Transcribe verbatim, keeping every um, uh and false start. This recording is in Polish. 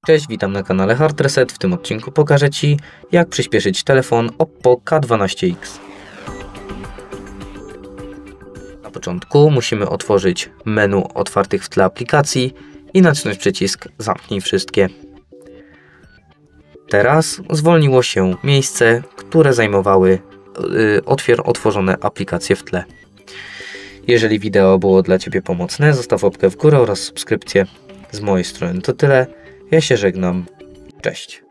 Cześć, witam na kanale Hard Reset. W tym odcinku pokażę Ci, jak przyspieszyć telefon Oppo K dwanaście X. Na początku musimy otworzyć menu otwartych w tle aplikacji i nacisnąć przycisk Zamknij wszystkie. Teraz zwolniło się miejsce, które zajmowały yy, otwier otworzone aplikacje w tle. Jeżeli wideo było dla Ciebie pomocne, zostaw łapkę w górę oraz subskrypcję. Z mojej strony to tyle. Ja się żegnam. Cześć.